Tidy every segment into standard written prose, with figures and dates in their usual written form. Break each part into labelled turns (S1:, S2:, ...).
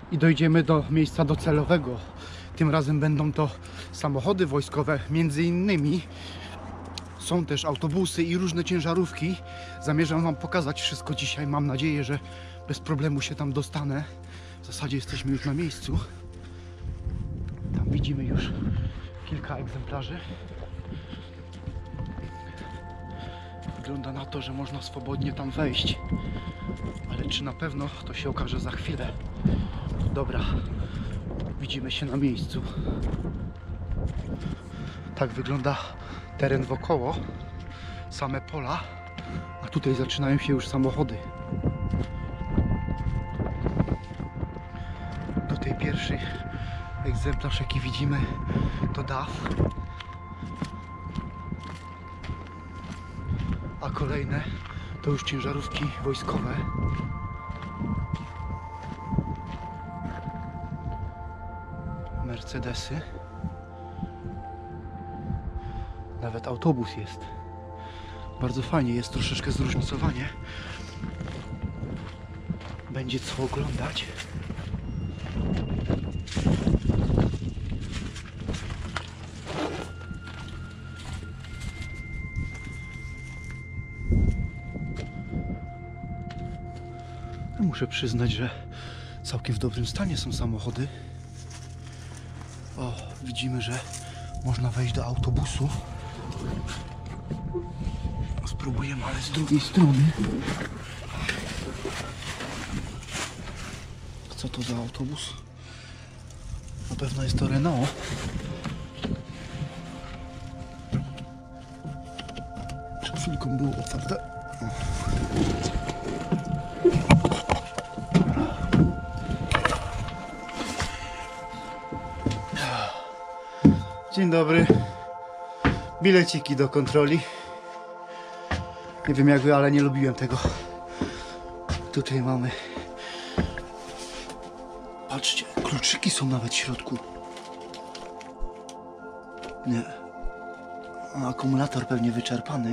S1: i dojdziemy do miejsca docelowego. Tym razem będą to samochody wojskowe, między innymi są też autobusy i różne ciężarówki. Zamierzam Wam pokazać wszystko dzisiaj. Mam nadzieję, że bez problemu się tam dostanę. W zasadzie jesteśmy już na miejscu. Tam widzimy już kilka egzemplarzy. Wygląda na to, że można swobodnie tam wejść. Ale czy na pewno, to się okaże za chwilę. Dobra, widzimy się na miejscu. Tak wygląda teren wokoło. Same pola. A tutaj zaczynają się już samochody. Tutaj pierwszy egzemplarz, jaki widzimy, to DAF. A kolejne to już ciężarówki wojskowe. Mercedesy. Nawet autobus jest. Bardzo fajnie, jest troszeczkę zróżnicowanie. Będzie co oglądać. Muszę przyznać, że całkiem w dobrym stanie są samochody. O, widzimy, że można wejść do autobusu. Spróbujemy, ale z drugiej strony. Co to za autobus? Na pewno jest to Renault. Przed chwilką było otwarte. Dzień dobry. Bileciki do kontroli. Nie wiem jak wy, ale nie lubiłem tego. Tutaj mamy. Patrzcie, kluczyki są nawet w środku. Nie. Akumulator pewnie wyczerpany.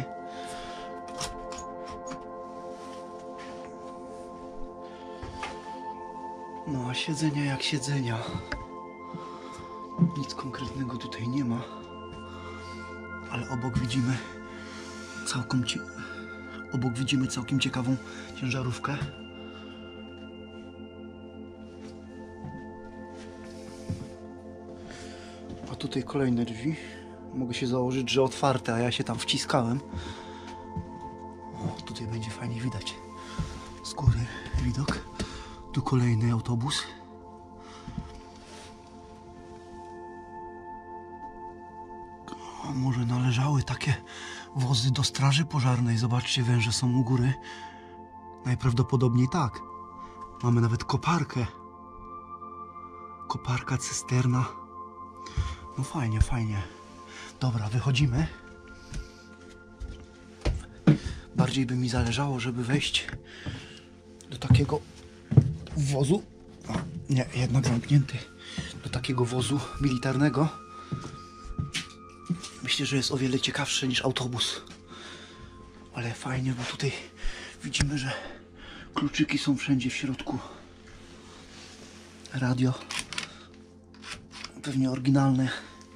S1: No a siedzenia jak siedzenia. Nic konkretnego tutaj nie ma. Ale obok widzimy całkiem ciekawą ciężarówkę. A tutaj kolejne drzwi. Mogę się założyć, że otwarte, a ja się tam wciskałem. O, tutaj będzie fajnie widać z góry widok. Tu kolejny autobus. A może należały takie wozy do straży pożarnej. Zobaczcie, węże są u góry. Najprawdopodobniej tak. Mamy nawet koparkę. Koparka, cysterna. No fajnie, fajnie. Dobra, wychodzimy. Bardziej by mi zależało, żeby wejść do takiego wozu. O, nie, jednak zamknięty. Do takiego wozu militarnego. Myślę, że jest o wiele ciekawszy niż autobus. Ale fajnie, bo tutaj widzimy, że kluczyki są wszędzie w środku. Radio. Pewnie oryginalne.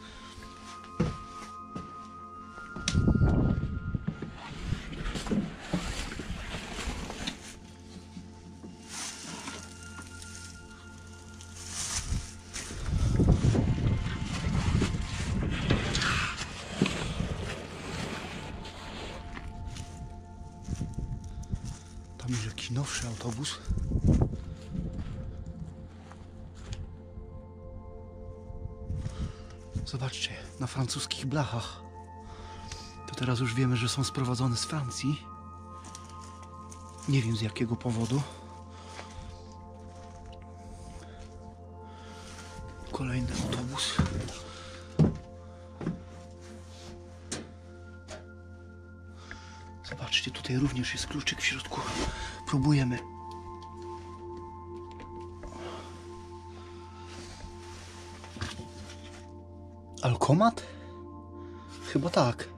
S1: Tam już jakiś nowszy autobus. Zobaczcie, na francuskich blachach. To teraz już wiemy, że są sprowadzone z Francji. Nie wiem z jakiego powodu. Kolejny autobus. Zobaczcie, tutaj również jest kluczyk w środku. Próbujemy. Alkomat? Chyba tak.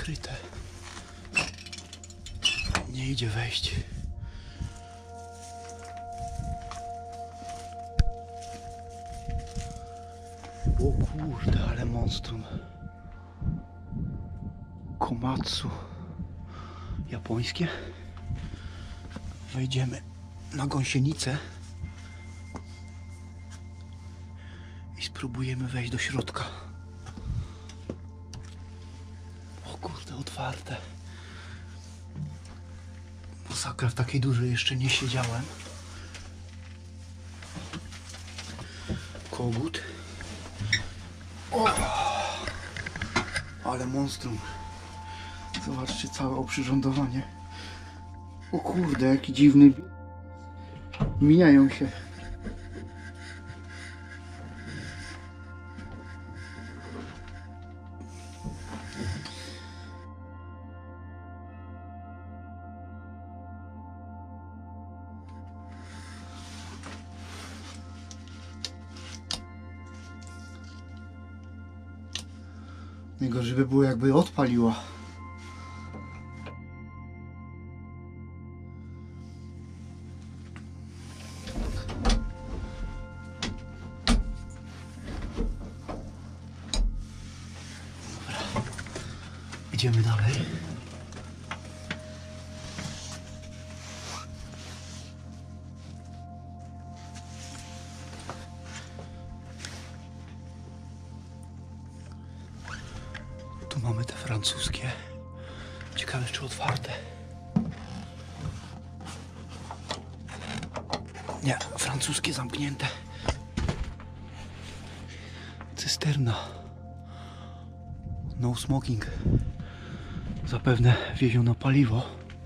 S1: zakryte. Nie idzie wejść. O kurde, ale monstrum. Komatsu. Japońskie. Wejdziemy na gąsienicę i spróbujemy wejść do środka. O kurde, otwarte. Masakra, w takiej dużej jeszcze nie siedziałem. Kogut. O! Ale monstrum. Zobaczcie całe oprzyrządowanie. O kurde, jaki dziwny. Mijają się. Najgorzej by było, jakby odpaliła. Idziemy dalej. Tu mamy te francuskie. Ciekawe, czy otwarte. Nie, francuskie zamknięte. Cysterna. No smoking. Zapewne wieziono paliwo.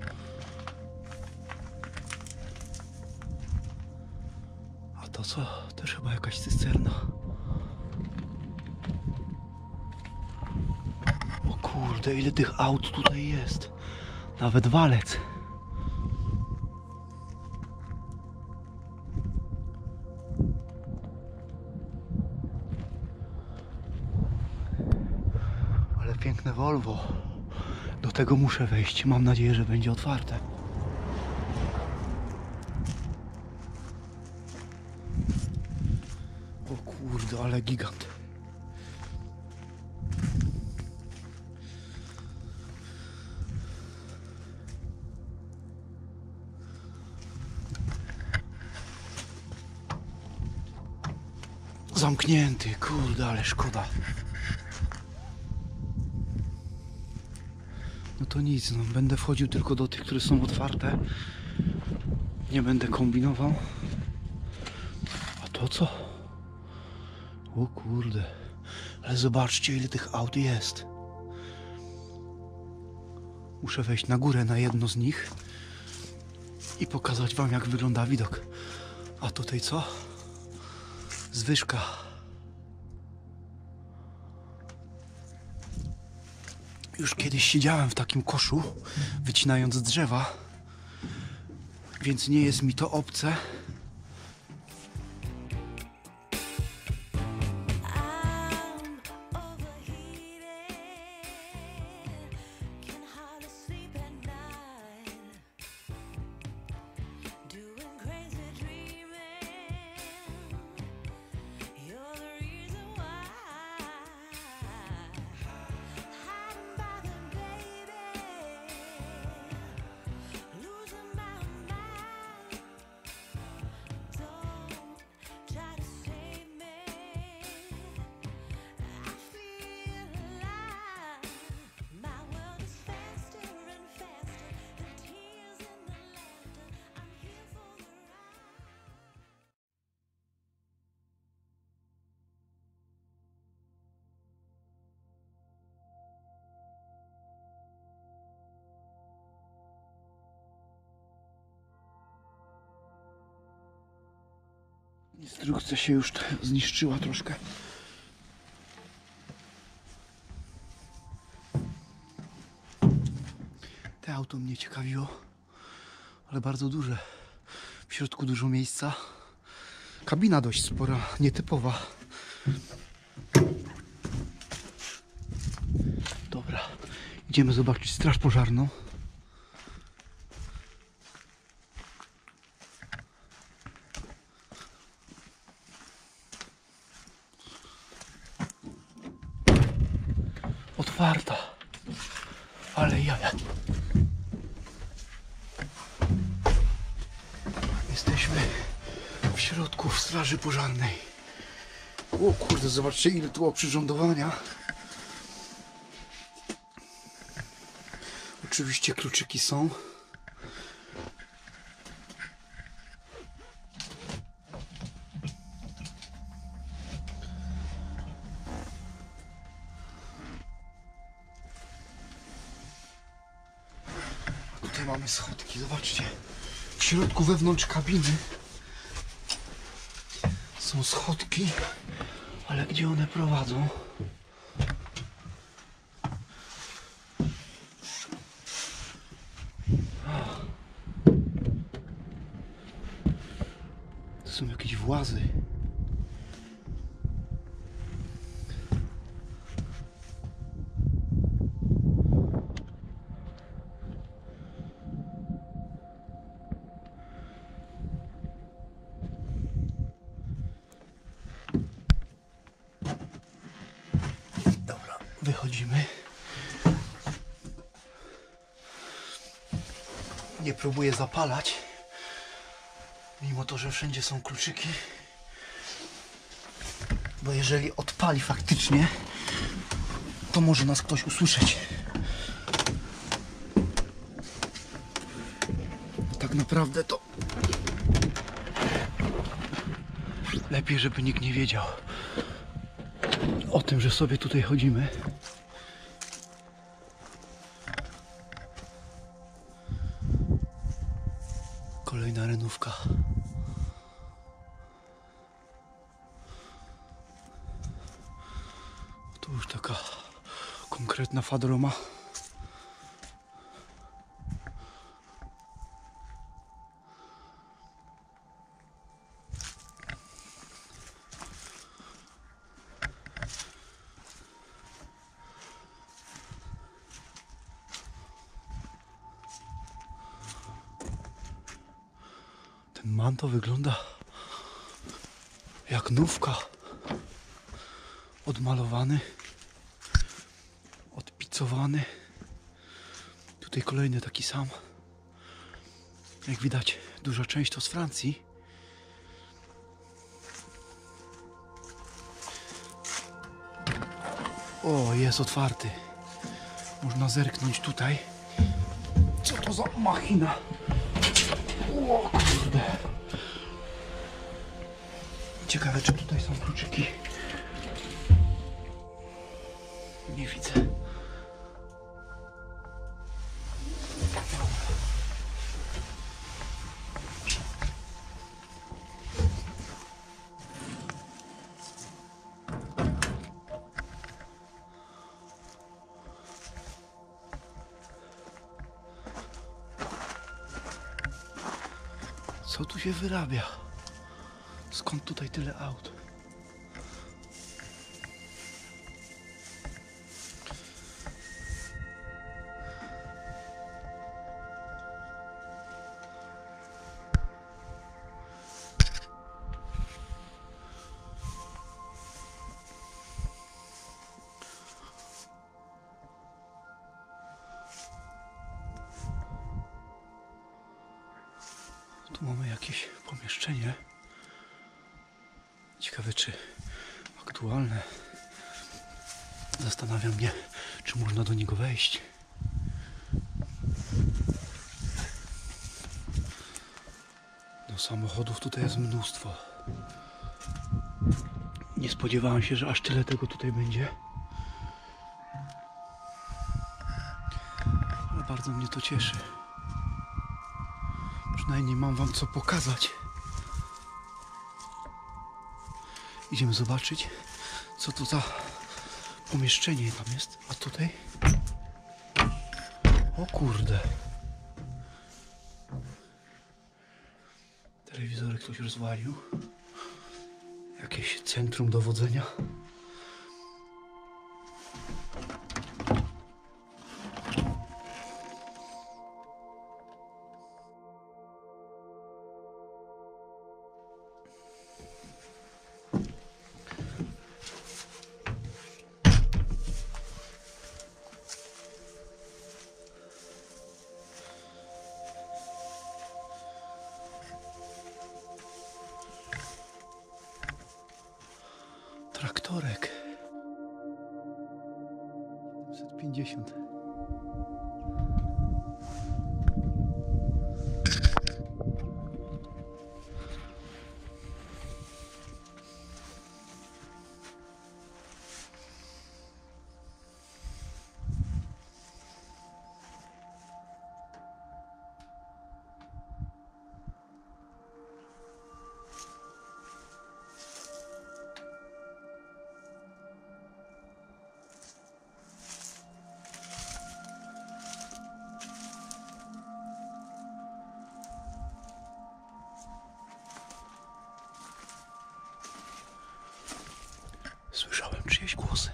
S1: A to co? Też chyba jakaś cysterna. O kurde, ile tych aut tutaj jest. Nawet walec. Ale piękne Volvo. Do tego muszę wejść. Mam nadzieję, że będzie otwarte. O kurde, ale gigant. Zamknięty, kurde, ale szkoda. No to nic, no, będę wchodził tylko do tych, które są otwarte. Nie będę kombinował. A to co? O kurde. Ale zobaczcie, ile tych aut jest. Muszę wejść na górę na jedno z nich i pokazać wam, jak wygląda widok. A tutaj co? Zwyżka. Już kiedyś siedziałem w takim koszu, wycinając drzewa, więc nie jest mi to obce. Instrukcja się już zniszczyła troszkę. Te auto mnie ciekawiło, ale bardzo duże. W środku dużo miejsca. Kabina dość spora, nietypowa. Dobra, Idziemy zobaczyć straż pożarną. Otwarta. Ale jaja. Jesteśmy w środku straży pożarnej. O kurde, zobaczcie ile tu oprzyrządowania. Oczywiście kluczyki są. A tutaj mamy schodki, zobaczcie. W środku wewnątrz kabiny są schodki, ale gdzie one prowadzą? To są jakieś włazy. Dobra, wychodzimy. Nie próbuję zapalać, mimo to, że wszędzie są kluczyki, bo jeżeli odpali faktycznie, to może nas ktoś usłyszeć. Tak naprawdę to lepiej, żeby nikt nie wiedział o tym, że sobie tutaj chodzimy. Kolejna renówka. Tu już taka konkretna fadroma. Ten manto wygląda jak nówka. Odmalowany, odpicowany. Tutaj kolejny taki sam. Jak widać, duża część to z Francji. O, jest otwarty. Można zerknąć tutaj. Co to za machina? O kurde. Ciekawe, czy tutaj są kluczyki. Nie widzę. Co tu się wyrabia? Skąd tutaj tyle aut? Tu mamy jakieś pomieszczenie. Ciekawe, czy aktualne. Zastanawia mnie, czy można do niego wejść. No, samochodów tutaj jest mnóstwo. Nie spodziewałem się, że aż tyle tego tutaj będzie. Ale bardzo mnie to cieszy. Przynajmniej mam wam co pokazać. Idziemy zobaczyć, co to za pomieszczenie tam jest. A tutaj? O kurde. Telewizory ktoś rozwalił. Jakieś centrum dowodzenia. korek. 750. Słyszałem czyjeś głosy.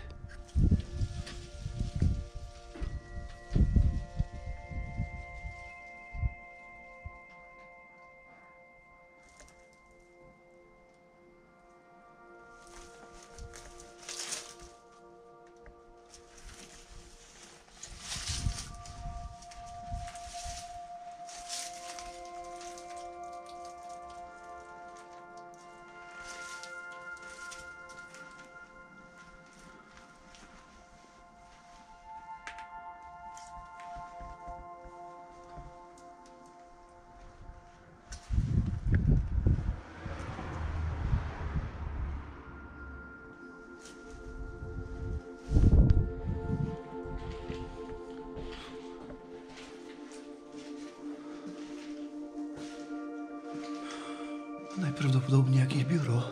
S1: Najprawdopodobniej jakieś biuro.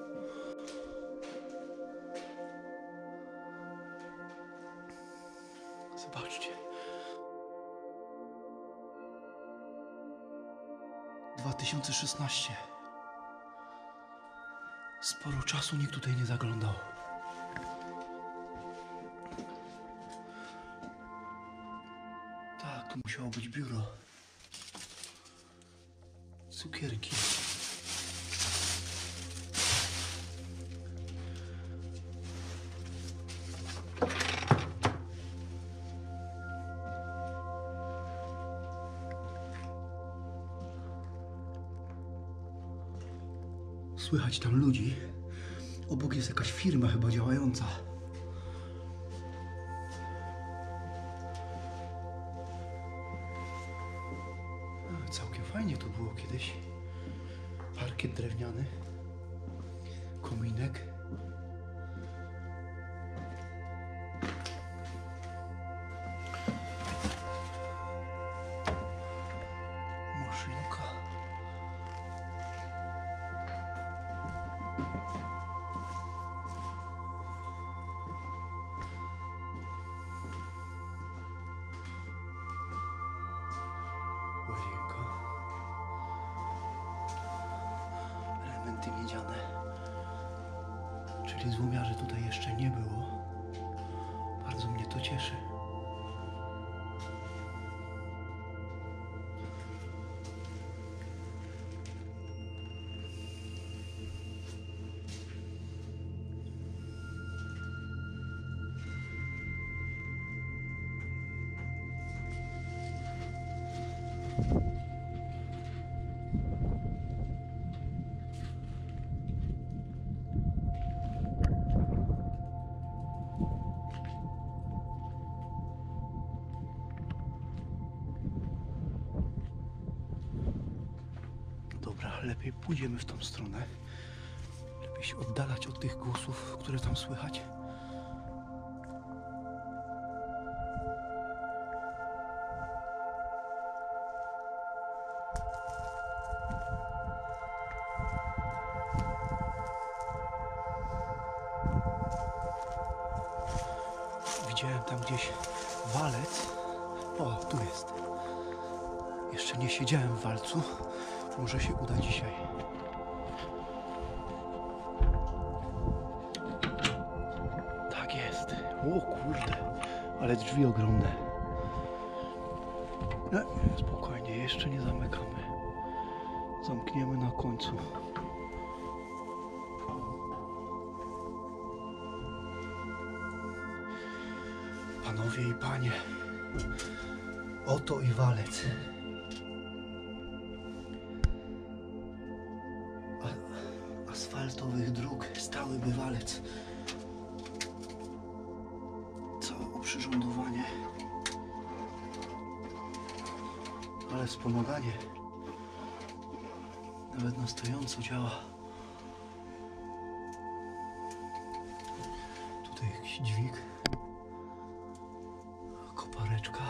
S1: Zobaczcie. 2016. Sporo czasu nikt tutaj nie zaglądał. Tak, tu musiało być biuro. Cukierki. Słychać tam ludzi. Obok jest jakaś firma chyba działająca. Całkiem fajnie tu było kiedyś. Parkiet drewniany. Kominek. Maszynka. Łazienka. Elementy miedziane. Czyli złomiarzy tutaj jeszcze nie było. Bardzo mnie to cieszy. Dobra, lepiej pójdziemy w tą stronę. Lepiej się oddalać od tych głosów, które tam słychać. Widziałem tam gdzieś walec. O, tu jest. Jeszcze nie siedziałem w walcu. Może się uda dzisiaj. Tak jest. O kurde, ale drzwi ogromne. No, spokojnie, jeszcze nie zamykamy. Zamkniemy na końcu. Panowie i panie, oto i walec. Asfaltowych dróg, stały bywalec. przyrządowanie, ale wspomaganie nawet na stojąco działa. Tutaj jakiś dźwig, kopareczka.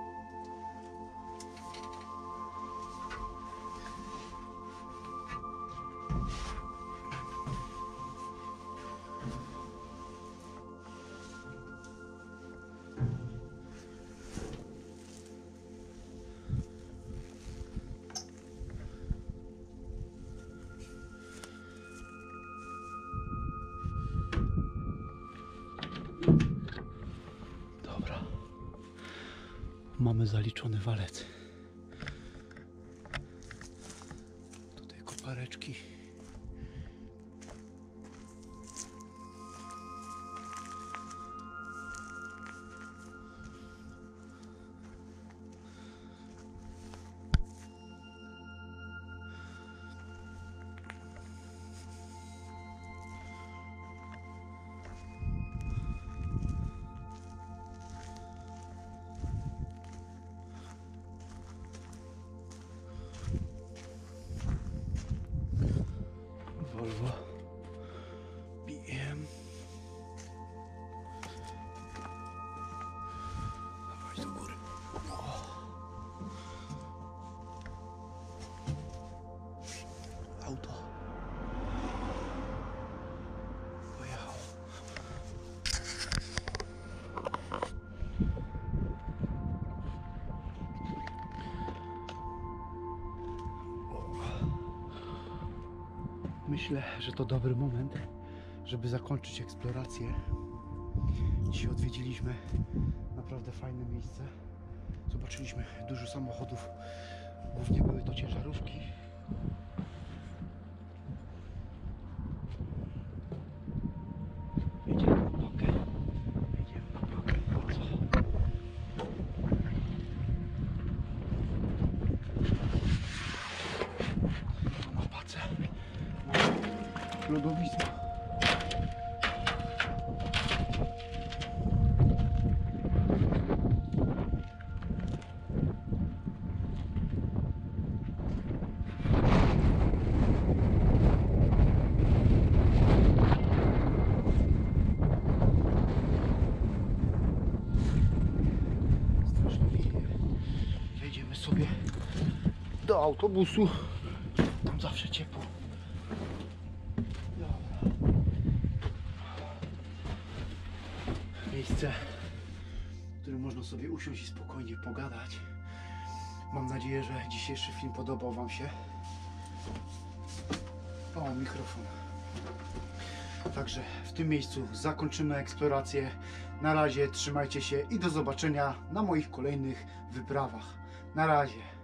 S1: Dobra, mamy zaliczony walec. Tutaj kopareczki. Volvo BM. Dawaj do góry. Auto pojechało. Myślę, że to dobry moment, żeby zakończyć eksplorację. Dzisiaj odwiedziliśmy naprawdę fajne miejsce. Zobaczyliśmy dużo samochodów. Głównie były to ciężarówki. Jedziemy na pakę. Jedziemy na pakę. Po co? Na pace. Lodowisko. Strasznie wieje. Wejdziemy sobie do autobusu. Tam zawsze ciepło. Miejsce, w którym można sobie usiąść i spokojnie pogadać. Mam nadzieję, że dzisiejszy film podobał Wam się. O, mikrofon. Także w tym miejscu zakończymy eksplorację. Na razie trzymajcie się i do zobaczenia na moich kolejnych wyprawach. Na razie.